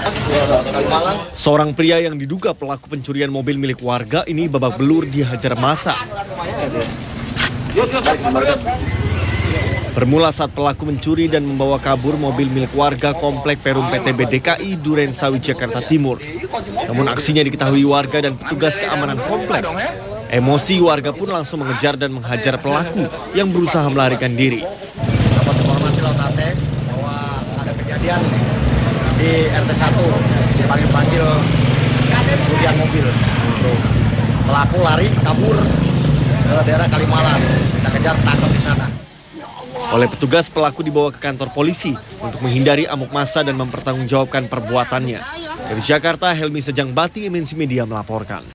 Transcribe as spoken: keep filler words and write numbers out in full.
Seorang pria yang diduga pelaku pencurian mobil milik warga ini babak belur dihajar massa. Bermula saat pelaku mencuri dan membawa kabur mobil milik warga komplek Perum P T B D K I Durensawi, Jakarta Timur. Namun aksinya diketahui warga dan petugas keamanan komplek. Emosi warga pun langsung mengejar dan menghajar pelaku yang berusaha melarikan diri. Dapat informasi lewat A T bahwa ada kejadian di R T satu dipanggil-panggil pencurian mobil. Pelaku lari kabur ke daerah Kalimalang. Kita kejar, tangkap di sana. Oleh petugas, pelaku dibawa ke kantor polisi untuk menghindari amuk massa dan mempertanggungjawabkan perbuatannya. Dari Jakarta, Helmi Sejang Bati, M N C Media melaporkan.